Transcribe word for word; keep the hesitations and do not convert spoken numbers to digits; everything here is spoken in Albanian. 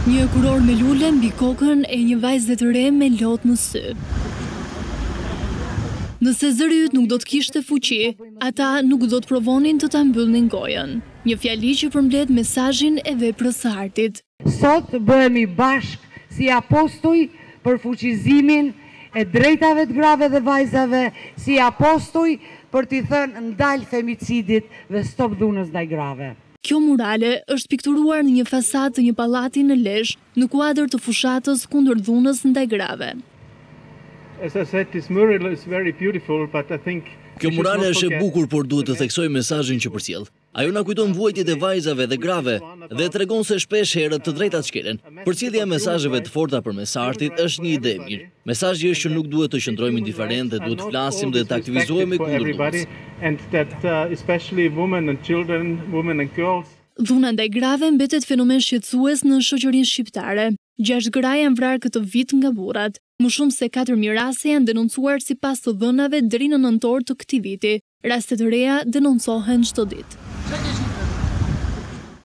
Një kuror me lule mbi kokën e një vajzë të re me lot në sy. Nëse zëri yt nuk do të kishte fuqi, ata nuk do të provonin të ta mbyllnin gojën. Një fjali që përmbledh mesazhin e veprës së artit. Sot bëhemi bashk si apostoj për fuqizimin e drejtave të grave dhe vajzave, si apostoj për t'i thënë ndal femicidit dhe stop dhunës ndaj grave. Kjo murale është pikturuar në një fasadë të një pallati në Lezhë, në kuadër të fushatës kundër dhunës ndaj grave. Kjo murale është e bukur, por duhet të theksoj mesazhin që përcjell. Ajo na kujton vuajtjet e vajzave dhe grave dhe tregon se shpesh herët të drejtat shkelen. Përcjellja e mesazheve të forta përmes artit është një ide e mirë. Mesazhi është që nuk duhet të qëndrojmë indiferent dhe duhet të flasim dhe të aktivizohemi kundër dhunës. Dhuna ndaj grave mbetet fenomen shqetësues në shoqërinë shqiptare. Gjashtë gra janë vrarë këtë vit nga burrat. Më shumë se katër mijë raste janë denoncuar sipas të dhënave deri në nëntor të këtij viti. Raste të reja denoncohen çdo ditë.